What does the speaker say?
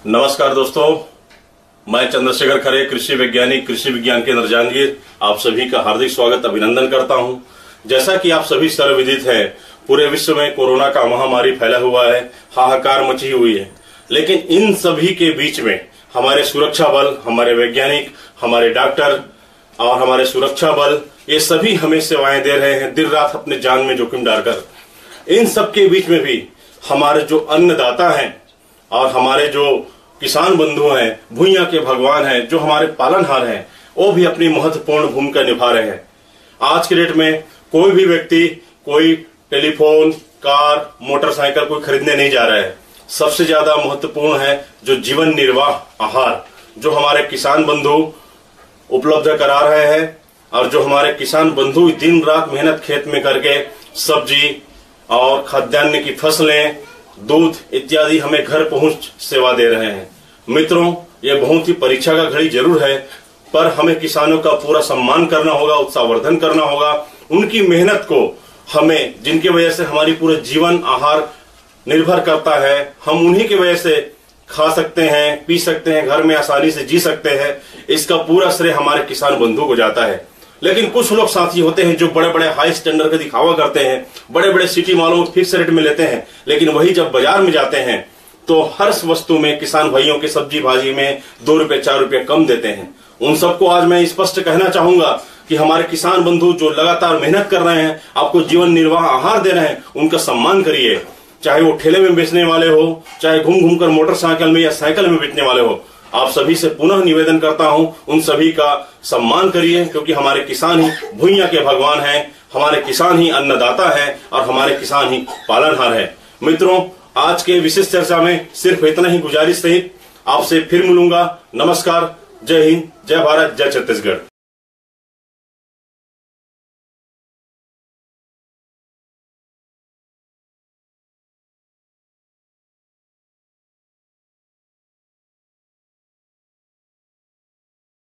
नमस्कार दोस्तों, मैं चंद्रशेखर खरे, कृषि वैज्ञानिक, कृषि विज्ञान केंद्र जांजगीर, आप सभी का हार्दिक स्वागत अभिनंदन करता हूं। जैसा कि आप सभी सर्वविदित है, पूरे विश्व में कोरोना का महामारी फैला हुआ है, हाहाकार मची हुई है। लेकिन इन सभी के बीच में हमारे सुरक्षा बल, हमारे वैज्ञानिक, हमारे डॉक्टर और हमारे सुरक्षा बल, ये सभी हमें सेवाएं दे रहे हैं दिन रात अपने जान में जोखिम डालकर। इन सब के बीच में भी हमारे जो अन्नदाता हैं और हमारे जो किसान बंधु हैं, भूइयां के भगवान हैं, जो हमारे पालनहार हैं, वो भी अपनी महत्वपूर्ण भूमिका निभा रहे हैं। आज के डेट में कोई भी व्यक्ति कोई टेलीफोन, कार, मोटरसाइकिल कोई खरीदने नहीं जा रहा है। सबसे ज्यादा महत्वपूर्ण है जो जीवन निर्वाह आहार, जो हमारे किसान बंधु उपलब्ध करा रहे हैं और जो हमारे किसान बंधु दिन रात मेहनत खेत में करके सब्जी और खाद्यान्न की फसलें, दूध इत्यादि हमें घर पहुंच सेवा दे रहे हैं। मित्रों, ये बहुत ही परीक्षा का घड़ी जरूर है, पर हमें किसानों का पूरा सम्मान करना होगा, उत्साहवर्धन करना होगा। उनकी मेहनत को हमें, जिनकी वजह से हमारी पूरा जीवन आहार निर्भर करता है, हम उन्हीं की वजह से खा सकते हैं, पी सकते हैं, घर में आसानी से जी सकते हैं, इसका पूरा श्रेय हमारे किसान बंधु को जाता है। लेकिन कुछ लोग साथी होते हैं जो बड़े बड़े हाई स्टैंडर्ड का दिखावा करते हैं, बड़े बड़े सिटी मालों में फिक्स रेट में लेते हैं, लेकिन वही जब बाजार में जाते हैं तो हर वस्तु में किसान भाइयों के सब्जी भाजी में 2 रुपए 4 रुपए कम देते हैं। उन सबको आज मैं स्पष्ट कहना चाहूंगा कि हमारे किसान बंधु जो लगातार मेहनत कर रहे हैं, आपको जीवन निर्वाह आहार दे रहे हैं, उनका सम्मान करिए। चाहे वो ठेले में बेचने वाले हो, चाहे घूम घूम कर मोटरसाइकिल में या साइकिल में बेचने वाले हो, आप सभी से पुनः निवेदन करता हूं, उन सभी का सम्मान करिए, क्योंकि हमारे किसान ही भूइयां के भगवान हैं, हमारे किसान ही अन्नदाता हैं और हमारे किसान ही पालनहार हैं। मित्रों, आज के विशेष चर्चा में सिर्फ इतना ही गुजारिश सहित आपसे फिर मिलूंगा। नमस्कार, जय हिंद, जय भारत, जय छत्तीसगढ़।